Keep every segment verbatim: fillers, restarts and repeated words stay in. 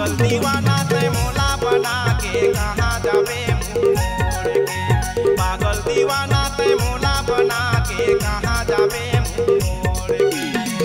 पागल दीवाना ते मोला बना के कहाँ जाबे मुँह मोड़ के। पागल दीवाना ते मोला बना के कहाँ जाबे मुँह मोड़ के।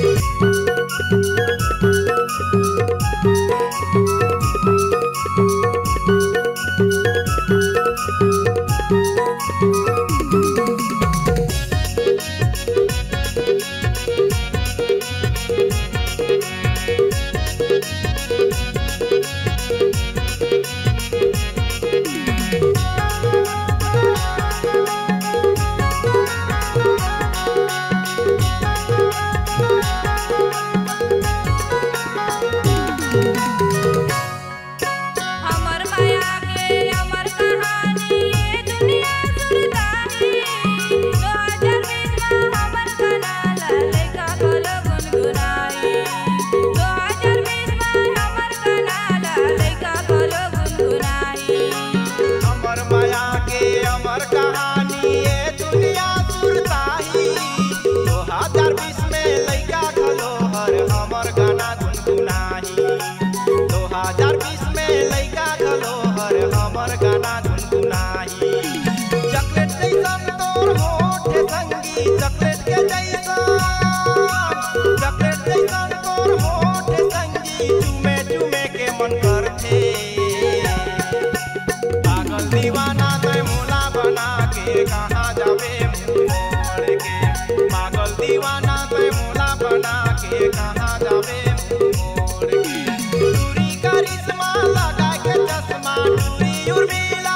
दीवाना ते मोला बना के कहाँ जाबे मुँह मोड़ के। पागल दीवाना ते मोला बना के कहाँ जाबे मुँह मोड़ के। टूरी करिश्मा लगा के चश्मा टूरी उर्मिला,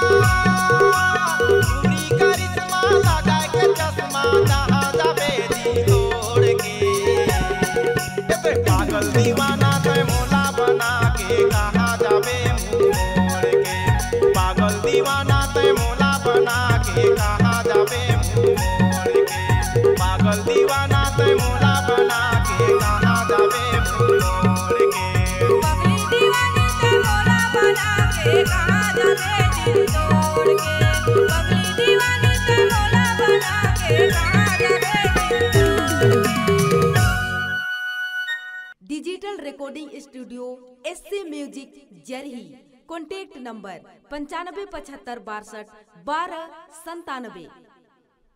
टूरी करिश्मा लगा के चश्मा कहाँ जाबे जी तोड़ के। पागल दीवाना ते मोला बना के कहाँ जाबे मुँह मोड़ के। पागल दीवाना ते मोला बना के कहाँ जाबे मुँह मोड़ के। पागल दीवाना ते मोला बना के कहाँ जाबे मुँह मोड़ के। पगली दीवानी ते मोला बना के कहाँ जाबे दिल तोड़ के। पगली दीवानी ते मोला बना के कहाँ जाबे दिल तोड़ के। Digital recording studio S C music जरही। कॉन्टैक्ट नंबर पंचानबे पचहत्तर बासठ बारह संतानबे।